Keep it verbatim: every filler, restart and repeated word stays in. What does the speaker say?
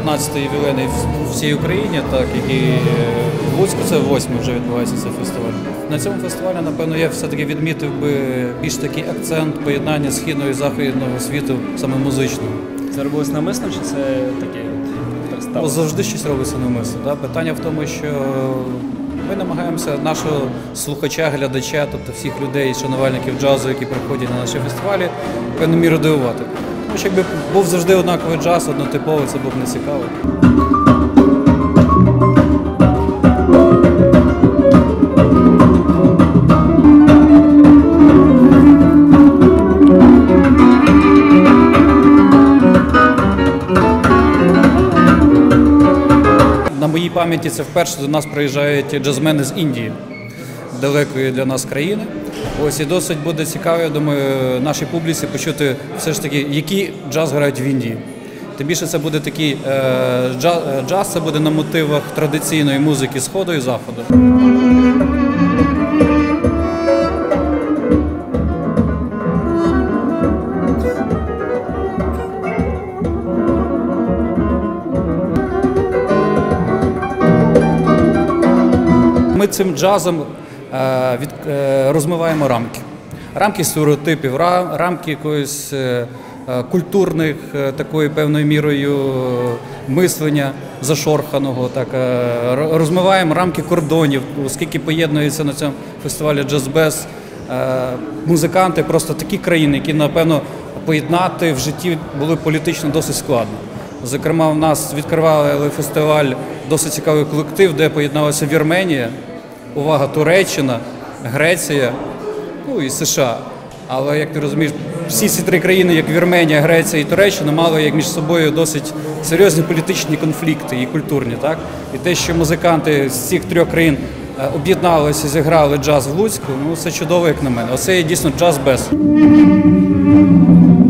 п'ятнадцятий ювілейний в всій Україні, так, і в Луцьку це восьмий вже відбувається цей фестиваль. На цьому фестивалі, напевно, я все-таки відмітив би більш такий акцент поєднання східного і західного світу, саме музичного. Це робилось навмисно, чи це таке от стало? Завжди щось робиться навмисно. Да? Питання в тому, що ми намагаємося нашого слухача, глядача, тобто всіх людей, шанувальників джазу, які приходять на наші фестивалі, певною мірою дивувати. Тому що якби був завжди однаковий джаз, однотиповий, це було б не цікаво. На моїй пам'яті це вперше до нас приїжджають джазмени з Індії, далекої для нас країни. Ось і досить буде цікаво, я думаю, нашій публіці почути все ж таки, який джаз грають в Індії. Тим більше це буде такий е, джаз, джаз, це буде на мотивах традиційної музики Сходу і Заходу. Ми цим джазом е, від, е, розмиваємо рамки. Рамки стереотипів, рамки якоїсь е, культурних, е, такою певною мірою мислення зашорханого. Так, е, розмиваємо рамки кордонів, оскільки поєднуються на цьому фестивалі джаз-без е, музиканти, просто такі країни, які, напевно, поєднати в житті було політично досить складно. Зокрема, в нас відкривали фестиваль досить цікавий колектив, де поєдналася Вірменія, увага, Туреччина, Греція, ну і США. Але, як ти розумієш, всі ці три країни, як Вірменія, Греція і Туреччина, мали як між собою досить серйозні політичні конфлікти і культурні. Так? І те, що музиканти з цих трьох країн об'єдналися і зіграли джаз в Луцьку, ну це чудово, як на мене. Оце є дійсно джаз-без.